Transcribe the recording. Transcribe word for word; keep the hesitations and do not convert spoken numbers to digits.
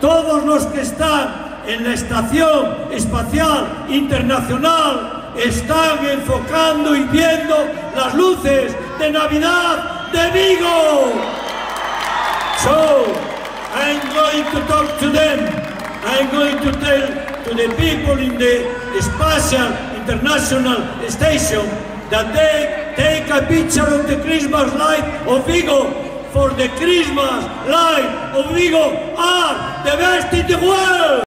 todos los que están en la Estación Espacial Internacional están enfocando y viendo las luces de Navidad de Vigo. So, I'm going to talk to them. I'm going to tell to the people in the Spatial International Station that they take a picture of the Christmas light of Vigo, for the Christmas light of Vigo are the best in the world!